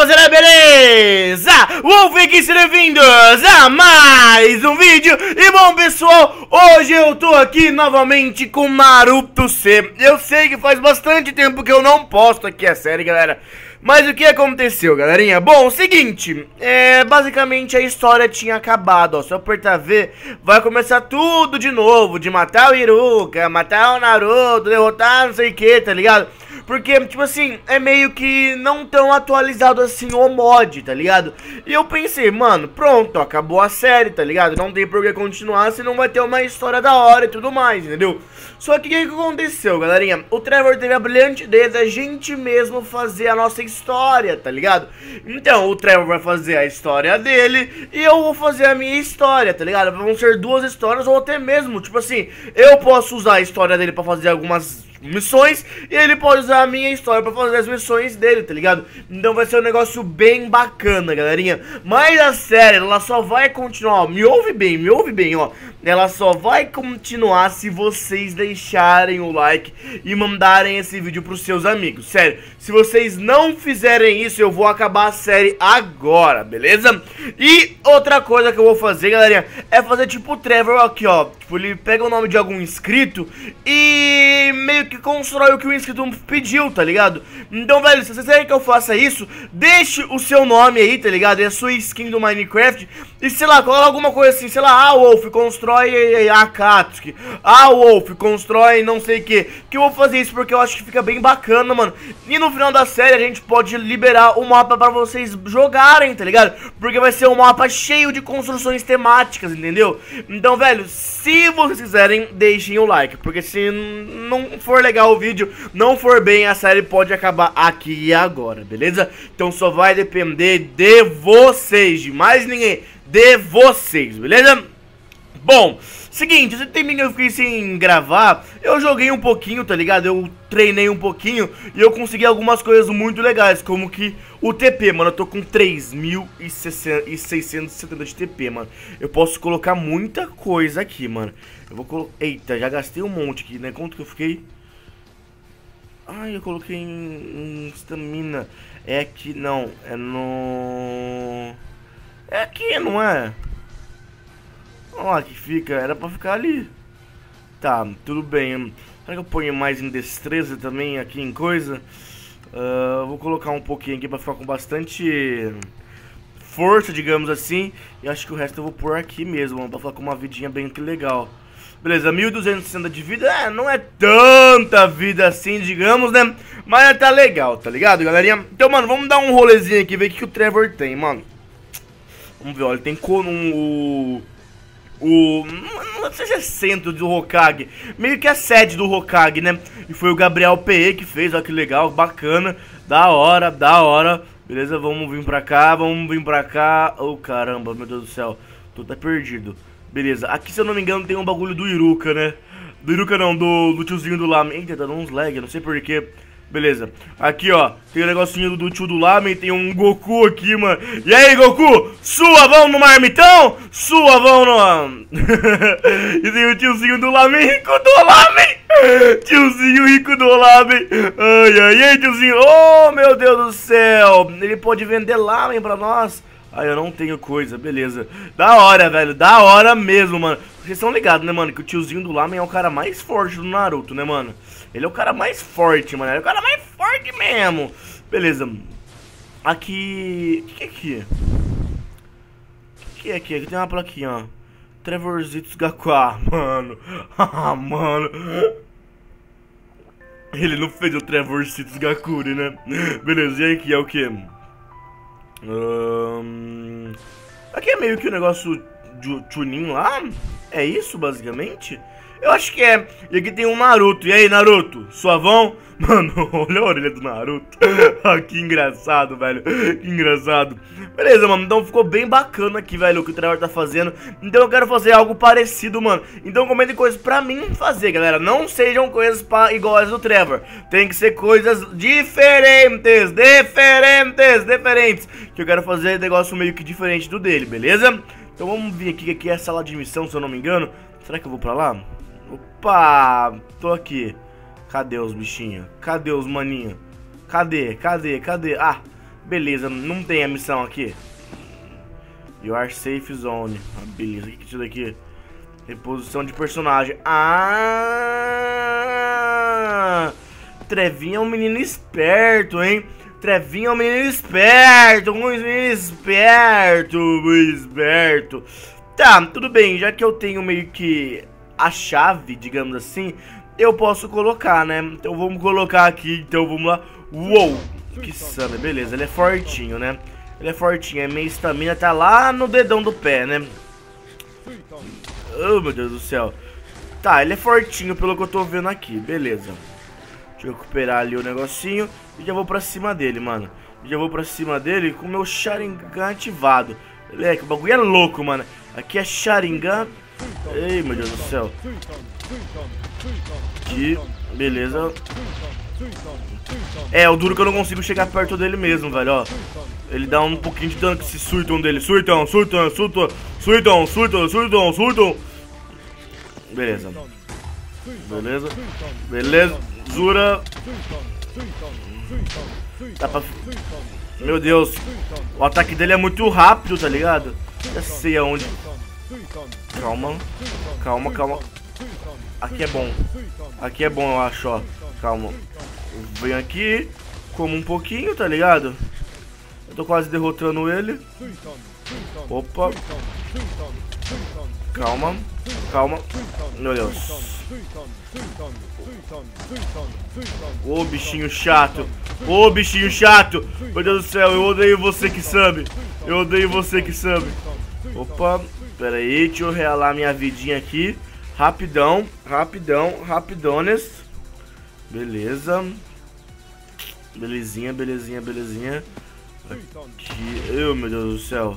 rapaziada, beleza? Wolf aqui, sejam bem-vindos a mais um vídeo. E bom, pessoal, hoje eu tô aqui novamente com Naruto C. Eu sei que faz bastante tempo que eu não posto aqui a série, galera, mas o que aconteceu, galerinha? Bom, o seguinte, basicamente a história tinha acabado, ó. Se eu apertar V, vai começar tudo de novo, de matar o Iruka, matar o Naruto, derrotar não sei o que, tá ligado? Porque, tipo assim, é meio que não tão atualizado assim o mod, tá ligado? E eu pensei, mano, pronto, acabou a série, tá ligado? Não tem por que continuar se não vai ter uma história da hora e tudo mais, entendeu? Só que o que aconteceu, galerinha? O Trevor teve a brilhante ideia da gente mesmo fazer a nossa história, tá ligado? Então, o Trevor vai fazer a história dele e eu vou fazer a minha história, tá ligado? Vão ser duas histórias ou até mesmo, tipo assim, eu posso usar a história dele pra fazer algumas missões e ele pode usar a minha história pra fazer as missões dele, tá ligado? Então vai ser um negócio bem bacana, galerinha. Mas a série, ela só vai continuar, ó, me ouve bem, ó. Ela só vai continuar se vocês deixarem o like e mandarem esse vídeo pros seus amigos. Sério, se vocês não fizerem isso, eu vou acabar a série agora, beleza? E outra coisa que eu vou fazer, galerinha, é fazer tipo o Trevor aqui, ó. Tipo, ele pega o nome de algum inscrito e meio que constrói o que o inscrito pediu, tá ligado? Então, velho, se vocês querem que eu faça isso, deixe o seu nome aí, tá ligado? E a sua skin do Minecraft. E sei lá, coloca alguma coisa assim, sei lá, Wolf, constrói a Akatsuki. Wolf, constrói não sei o que eu vou fazer isso porque eu acho que fica bem bacana, mano. E no final da série a gente pode liberar o mapa pra vocês jogarem, tá ligado? Porque vai ser um mapa cheio de construções temáticas, entendeu? Então, velho, se vocês quiserem, deixem o like, porque se não for legal o vídeo, não for bem, a série pode acabar aqui e agora, beleza? Então só vai depender de vocês, de mais ninguém, de vocês, beleza? Bom, seguinte, esse tempinho que eu fiquei sem gravar, eu joguei um pouquinho, tá ligado? Eu treinei um pouquinho e eu consegui algumas coisas muito legais, como que o TP, mano. Eu tô com 3.670 de TP, mano. Eu posso colocar muita coisa aqui, mano. Eu vou colocar... Eita, já gastei um monte aqui, né? Quanto que eu fiquei? Ai, eu coloquei em stamina. É aqui, não. É no... É aqui, não é? Olha lá que fica, era pra ficar ali. Tá, tudo bem. Será que eu ponho mais em destreza também aqui em coisa? Vou colocar um pouquinho aqui pra ficar com bastante força, digamos assim. E acho que o resto eu vou pôr aqui mesmo, mano, pra ficar com uma vidinha bem que legal. Beleza, 1260 de vida, não é tanta vida assim, digamos, né? Mas tá legal, tá ligado, galerinha? Então, mano, vamos dar um rolezinho aqui, ver o que o Trevor tem, mano. Vamos ver, ó, ele tem não sei se é centro do Hokage, meio que a sede do Hokage, né? E foi o Gabriel PE que fez, ó que legal, bacana, da hora. Beleza, vamos vir pra cá, Oh, caramba, meu Deus do céu, tô até perdido. Beleza, aqui se eu não me engano tem um bagulho do Iruka, né? Do Iruka não, do tiozinho do Lamen. Eita, tá dando uns lag, não sei porquê. Beleza, aqui ó, tem um negocinho do tio do Lamen, tem um Goku aqui, mano. E aí, Goku, suavão no marmitão? Suavão no... E tem o tiozinho do Lamen, rico do Lamen. Tiozinho rico do Lamen. Ai, tiozinho, oh meu Deus do céu. Ele pode vender Lamen pra nós. Ai, eu não tenho coisa, beleza. Da hora, velho, da hora mesmo, mano. Vocês estão ligados, né, mano, que o tiozinho do Lamen é o cara mais forte do Naruto, né, mano? Ele é o cara mais forte, mano. Ele é o cara mais forte mesmo. Beleza. Aqui... O que é aqui? O que é aqui? Aqui tem uma plaquinha, ó. Trevorzitos Gaku. Ah, mano. Ah, mano. Ele não fez o Trevorzitos Gakuri, né? Beleza, e aqui é o que? Aqui é meio que o negócio de Chunin lá. É isso, basicamente? Eu acho que é. E aqui tem um Naruto. E aí, Naruto? Suavão? Mano, olha a orelha do Naruto. Que engraçado, velho. Que engraçado. Beleza, mano. Então ficou bem bacana aqui, velho, o que o Trevor tá fazendo. Então eu quero fazer algo parecido, mano. Então comentem coisas pra mim fazer, galera. Não sejam coisas iguais do Trevor. Tem que ser coisas diferentes. Diferentes. Que eu quero fazer negócio meio que diferente do dele, beleza? Então vamos vir aqui, que aqui é a sala de missão, se eu não me engano. Será que eu vou pra lá? Opa, tô aqui. Cadê os bichinhos? Cadê os maninhos? Cadê? Ah, Beleza, não tem a missão aqui. You are safe zone. Ah, beleza, o que é isso daqui? Reposição de personagem. Ah! Trevinho é um menino esperto, hein? Trevinho é um menino esperto. Um menino esperto. Tá, tudo bem. Já que eu tenho meio que a chave, digamos assim, eu posso colocar, né? Então vamos colocar aqui. Então vamos lá. Uou! Que sana, beleza. Ele é fortinho, né? Ele é fortinho. A minha estamina tá lá no dedão do pé, né? Oh, meu Deus do céu. Tá, ele é fortinho pelo que eu tô vendo aqui. Beleza. Deixa eu recuperar ali o negocinho. E já vou pra cima dele, mano. Já vou pra cima dele com o meu Sharingan ativado. Moleque, o bagulho é louco, mano. Aqui é Sharingan. Ei, meu Deus do céu. Aqui, beleza. É, o duro que eu não consigo chegar perto dele mesmo, velho, ó. Ele dá um pouquinho de dano com esse Suiton dele. Suiton. Beleza. Beleza. Zura. Dá pra... Meu Deus. O ataque dele é muito rápido, tá ligado? Já sei aonde. Calma. Aqui é bom. Aqui é bom, eu acho, ó. Calma. Venho aqui. Como um pouquinho, tá ligado? Eu tô quase derrotando ele. Opa. Calma. Meu Deus. Ô, bichinho chato. Meu Deus do céu, eu odeio você que sabe. Opa. Pera aí, deixa eu realar minha vidinha aqui. Rapidones. Beleza. Belezinha. Aqui. Oh, meu Deus do céu.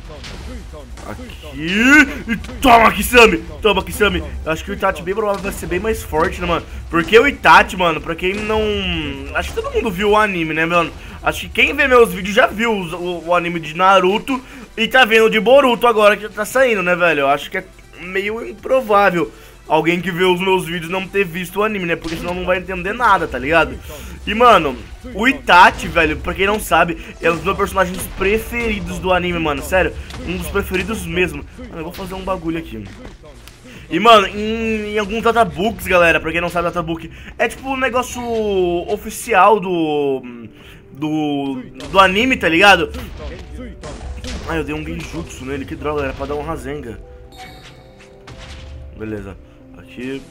Aqui. E toma, Kisame. Eu acho que o Itachi bem provável vai ser bem mais forte, né, mano? Porque o Itachi, mano, pra quem não... Acho que todo mundo viu o anime, né, mano? Acho que quem vê meus vídeos já viu o anime de Naruto e tá vendo de Boruto agora que tá saindo, né, velho? Eu acho que é meio improvável alguém que vê os meus vídeos não ter visto o anime, né? Porque senão não vai entender nada, tá ligado? E, mano, o Itachi, velho, pra quem não sabe, é um dos meus personagens preferidos do anime, mano. Sério, um dos preferidos mesmo. Mano, eu vou fazer um bagulho aqui. E, mano, em alguns databooks, galera, pra quem não sabe, databook é tipo um negócio oficial do anime, tá ligado? Ah, eu dei um genjutsu nele, que droga, era pra dar um Rasengan. Beleza. Aqui.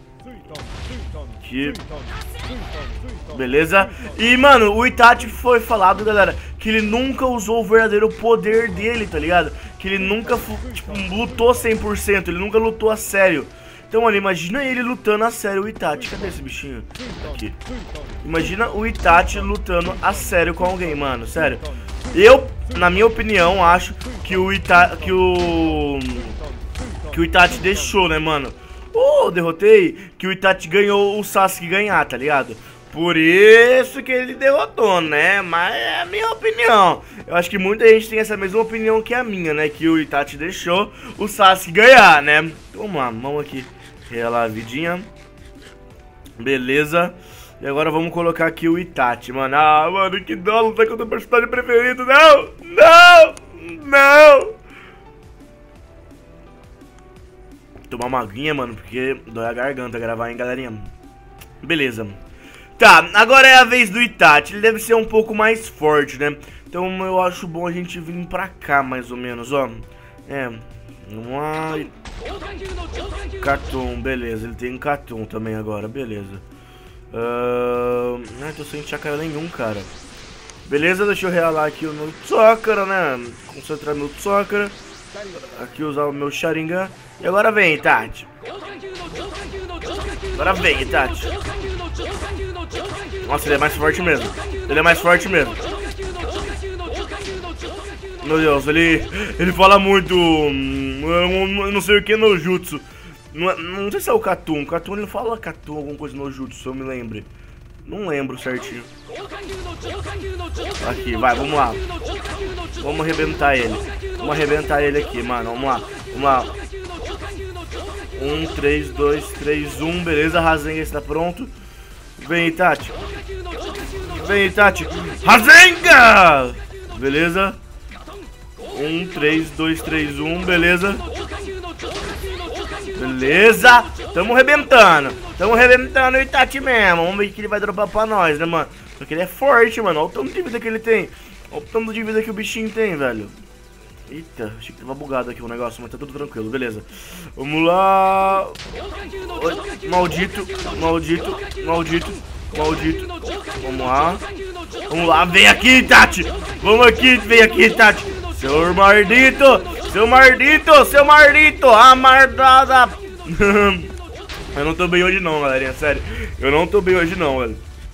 Beleza. E, mano, o Itachi foi falado, galera, que ele nunca usou o verdadeiro poder dele, tá ligado? Que ele nunca, tipo, lutou 100%, ele nunca lutou a sério. Então, mano, imagina ele lutando a sério, o Itachi. Cadê esse bichinho? Aqui. Imagina o Itachi lutando a sério com alguém, mano, sério. Eu, na minha opinião, acho que o Itachi deixou, né, mano? Derrotei. Que o Itachi ganhou o Sasuke ganhar, tá ligado? Por isso que ele derrotou, né? Mas é a minha opinião. Eu acho que muita gente tem essa mesma opinião que a minha, né? Que o Itachi deixou o Sasuke ganhar, né? Vamos lá, vamos aqui. Relar a vidinha. Beleza. E agora vamos colocar aqui o Itachi, mano. Ah, mano, que dó, não tá com o teu personagem preferido. Não! Tomar uma aguinha, mano, porque dói a garganta gravar, hein, galerinha. Beleza. Tá, agora é a vez do Itachi. Ele deve ser um pouco mais forte, né? Então eu acho bom a gente vir pra cá, mais ou menos, ó. Vamos lá. Katon, beleza. Ele tem Katon também agora, beleza. Tô sem chakra nenhum, cara. Beleza, deixa eu realar aqui o meu Chakra, né? Concentrar meu Chakra. Aqui usar o meu Sharingan. E agora vem, Itachi. Nossa, ele é mais forte mesmo. Meu Deus, ele fala muito. Eu não sei o que é no jutsu. Não sei se é o Katon. Katon, ele fala Katon, alguma coisa no jutsu, se eu me lembre. Não lembro certinho. Aqui, vai, vamos lá. Vamos arrebentar ele aqui, mano. Vamos lá. 1, 3, 2, 3, 1. Beleza, Rasengan está pronto. Vem, Itachi. Vem, Itachi. Rasengan! Beleza. 1, 3, 2, 3, 1. Beleza. Beleza. Tamo arrebentando. Tamo arrebentando o Itachi mesmo. Vamos ver o que ele vai dropar pra nós, né, mano? Porque ele é forte, mano. Olha o tanto de vida que ele tem. Olha o tanto de vida que o bichinho tem, velho. Eita, achei que tava bugado aqui o negócio, mas tá tudo tranquilo, beleza. Vamos lá. Maldito, maldito, maldito, maldito. Vamos lá. Vamos lá, vem aqui, Tati. Vamos aqui, vem aqui, Tati. Seu maldito, seu maldito, seu maldito. Amardada. Eu não tô bem hoje não, galerinha, sério. Eu não tô bem hoje não, velho.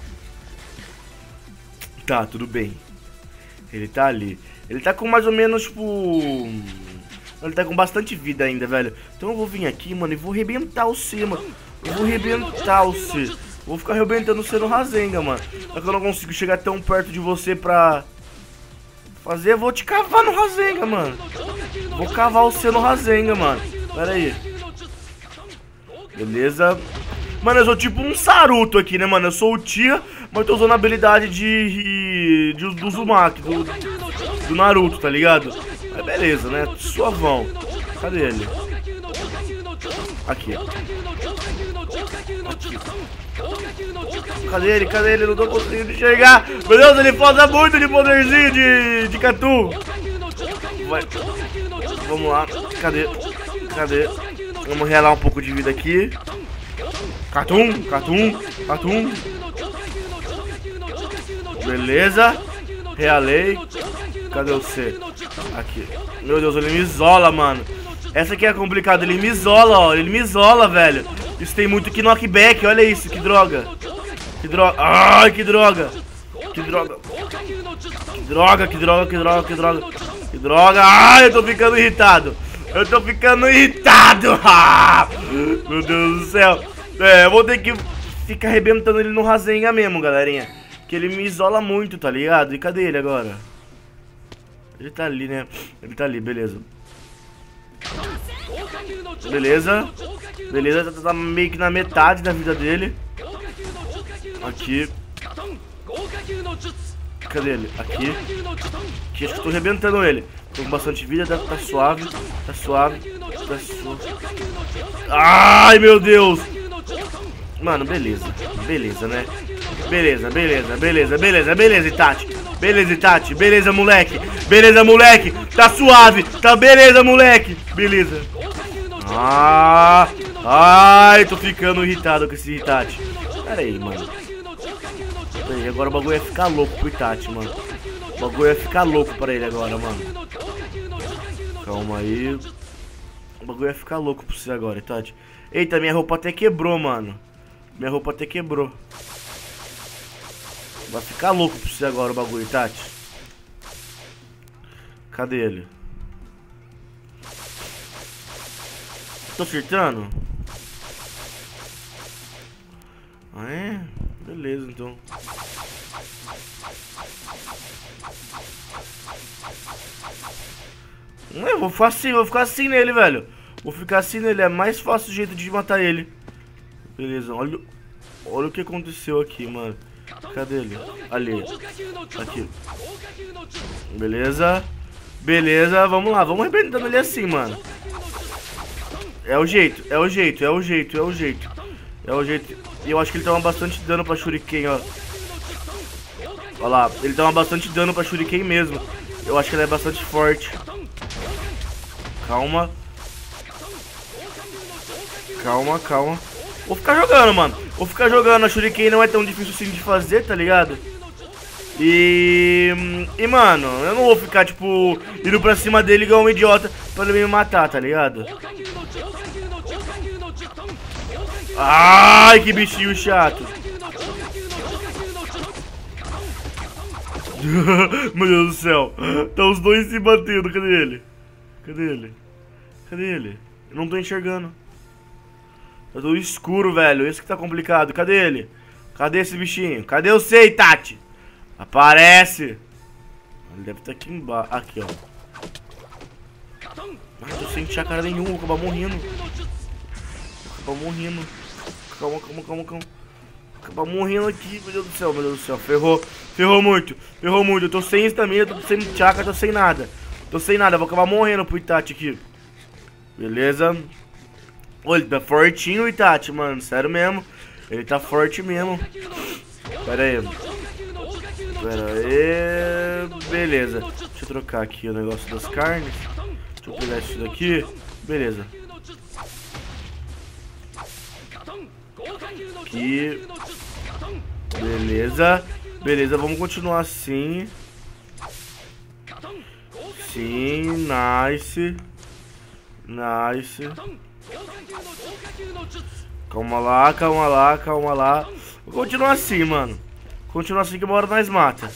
Tá, tudo bem. Ele tá ali. Ele tá com mais ou menos, tipo... Ele tá com bastante vida ainda, velho. Então eu vou vir aqui, mano, e vou arrebentar o C, mano. Eu vou arrebentar o C. Vou ficar arrebentando o C no Rasengan, mano. Só que eu não consigo chegar tão perto de você pra... fazer, eu vou te cavar no Rasengan, mano. Vou cavar o C no Rasengan, mano. Pera aí. Beleza. Mano, eu sou tipo um Saruto aqui, né, mano? Eu sou o Tia, mas eu tô usando a habilidade do Uzumaki, do Naruto, tá ligado? Mas beleza, né? Suavão. Cadê ele? Aqui. Cadê ele? Cadê ele? Não tô conseguindo enxergar. Meu Deus, ele falta muito de poderzinho de Catu. Vai. Vamos lá. Cadê? Cadê? Vamos relar um pouco de vida aqui. Catum, Catum, Catum. Beleza. Realei. Cadê o C? Aqui. Meu Deus, ele me isola, mano. Essa aqui é complicada. Ele me isola, ó. Ele me isola, velho. Isso tem muito que knockback. Olha isso, que droga. Que droga. Ai, que droga. Que droga. Que droga, que droga, que droga, que droga. Que droga. Ai, eu tô ficando irritado. Eu tô ficando irritado. Meu Deus do céu. É, eu vou ter que ficar arrebentando ele no Rasengan mesmo, galerinha. Que ele me isola muito, tá ligado? E cadê ele agora? Ele tá ali, né? Ele tá ali, beleza. Beleza. Beleza, tá meio que na metade da vida dele. Aqui. Cadê ele? Aqui. Aqui, acho que eu tô arrebentando ele. Tô com bastante vida, tá suave. Tá suave. Tá suave. Ai, meu Deus. Mano, beleza. Beleza, né? Beleza, beleza, beleza, beleza, beleza, Itachi. Beleza, Itachi. Beleza, moleque. Beleza, moleque. Tá suave. Tá beleza, moleque. Beleza. Ah. Ai, tô ficando irritado com esse Itachi. Pera aí, mano. Pera aí, agora o bagulho ia ficar louco pro Itachi, mano. O bagulho ia ficar louco pra ele agora, mano. Calma aí. O bagulho ia ficar louco pra você agora, Itachi. Eita, minha roupa até quebrou, mano. Minha roupa até quebrou. Vai ficar louco pra você agora o bagulho, Tati. Cadê ele? Tô acertando? Ah, é? Beleza, então. Eu vou ficar assim nele, velho. Vou ficar assim nele, é mais fácil o jeito de matar ele. Beleza, olha o que aconteceu aqui, mano. Cadê ele? Ali. Aqui. Beleza. Beleza, vamos lá. Vamos arrebentando ele assim, mano. É o jeito, é o jeito, é o jeito, é o jeito. É o jeito. E eu acho que ele toma bastante dano pra Shuriken, ó. Olha lá, ele toma bastante dano pra Shuriken mesmo. Eu acho que ele é bastante forte. Calma. Calma, calma. Vou ficar jogando, mano. Vou ficar jogando. A Shuriken não é tão difícil assim de fazer, tá ligado? E, mano, eu não vou ficar, tipo, indo pra cima dele igual um idiota pra ele me matar, tá ligado? Ai, que bichinho chato. Meu Deus do céu. Tá os dois se batendo. Cadê ele? Cadê ele? Cadê ele? Eu não tô enxergando. Eu tô escuro, velho. Isso que tá complicado. Cadê ele? Cadê esse bichinho? Cadê o Sei, Tati? Aparece. Ele deve estar aqui embaixo. Aqui, ó. Ai, tô sem chácara nenhuma. Vou acabar morrendo. Vou acabar morrendo. Calma, calma, calma, calma. acabar morrendo aqui, meu Deus do céu, meu Deus do céu. Ferrou muito. Eu tô sem estamina, tô sem chakra, tô sem nada. Vou acabar morrendo pro Itachi aqui. Beleza. Olha, ele tá fortinho o Itachi, mano, sério mesmo. Ele tá forte mesmo. Pera aí. Beleza. Deixa eu trocar aqui o negócio das carnes. Deixa eu pegar isso daqui. Beleza. Aqui. Beleza, vamos continuar assim. Sim, nice. Calma lá. Vou continuar assim, mano. Continua assim que uma hora nós mata.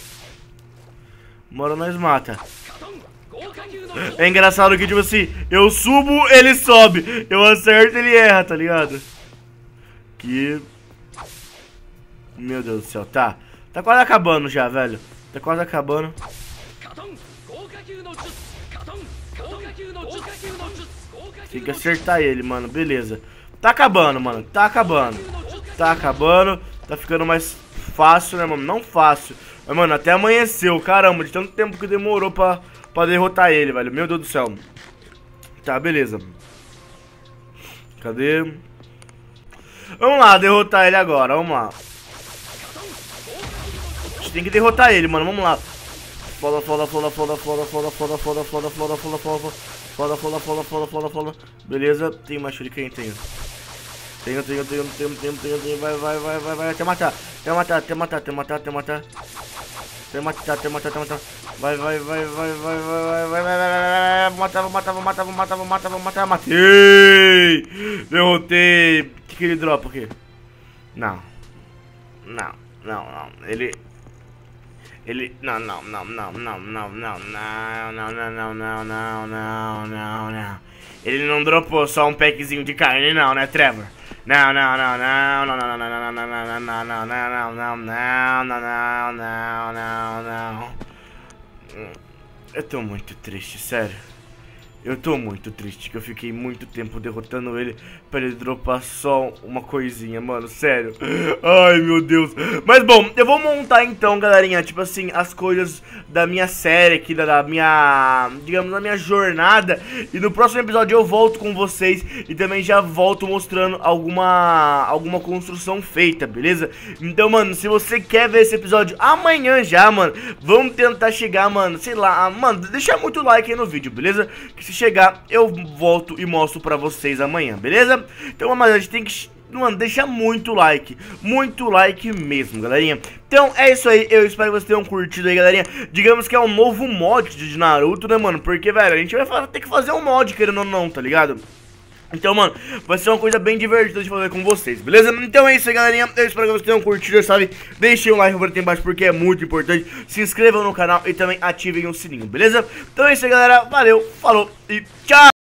É engraçado que, tipo assim, eu subo, ele sobe. Eu acerto, ele erra, tá ligado? Que... Meu Deus do céu, tá quase acabando já, velho. Tá quase acabando. Tem que acertar ele, mano, beleza. Tá acabando, mano, tá acabando. Tá ficando mais fácil, né, mano? Não fácil. Mas, mano, até amanheceu, caramba, de tanto tempo que demorou pra derrotar ele, velho. Meu Deus do céu. Tá, beleza. Cadê? Vamos lá, derrotar ele agora, vamos lá. A gente tem que derrotar ele, mano, vamos lá. Foda. Beleza, tem mais shuriken, tenho. Vai, até matar. Vai. Vou matar. Matei! Derrotei. O que ele dropa aqui? Não. Ele... Não. Ele não dropou só um packzinho de carne, não, né, Trevor? Não. Eu tô muito triste, sério. Eu tô muito triste, que eu fiquei muito tempo derrotando ele pra ele dropar só uma coisinha, mano, sério. Ai, meu Deus. Mas bom, eu vou montar então, galerinha, tipo assim, as coisas da minha série aqui, da minha, digamos, da minha jornada. E no próximo episódio eu volto com vocês e também já volto mostrando alguma construção feita, beleza? Então, mano, se você quer ver esse episódio amanhã já, mano, vamos tentar chegar, mano, sei lá, mano, deixa muito like aí no vídeo, beleza? Que se chegar, eu volto e mostro pra vocês amanhã, beleza? Então, mas a gente tem que, mano, deixar muito like mesmo, galerinha. Então, é isso aí, eu espero que vocês tenham curtido aí, galerinha. Digamos que é um novo mod de Naruto, né, mano? Porque, velho, a gente vai ter que fazer um mod, querendo ou não, tá ligado? Então, mano, vai ser uma coisa bem divertida de fazer com vocês, beleza? Então é isso aí, galerinha, eu espero que vocês tenham curtido, sabe? Deixem um like por aqui embaixo porque é muito importante. Se inscrevam no canal e também ativem o sininho, beleza? Então é isso aí, galera, valeu, falou e tchau!